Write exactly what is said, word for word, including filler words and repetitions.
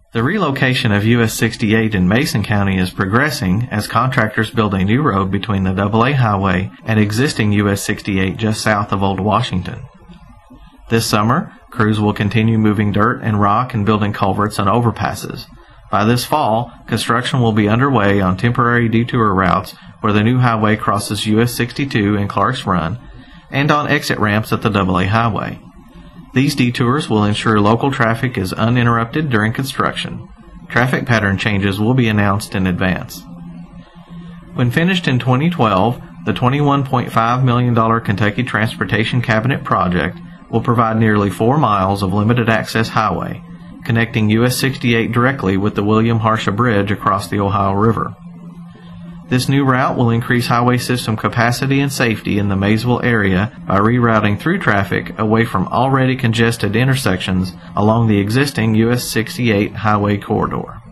The relocation of U S sixty-eight in Mason County is progressing as contractors build a new road between the double A highway and existing U S sixty-eight just south of Old Washington. This summer, crews will continue moving dirt and rock and building culverts and overpasses. By this fall, construction will be underway on temporary detour routes where the new highway crosses U S sixty-two in Clark's Run and on exit ramps at the double A highway. These detours will ensure local traffic is uninterrupted during construction. Traffic pattern changes will be announced in advance. When finished in twenty twelve, the twenty-one point five million dollars Kentucky Transportation Cabinet project will provide nearly four miles of limited access highway, connecting U S sixty-eight directly with the William Harsha Bridge across the Ohio River. This new route will increase highway system capacity and safety in the Maysville area by rerouting through traffic away from already congested intersections along the existing U S sixty-eight highway corridor.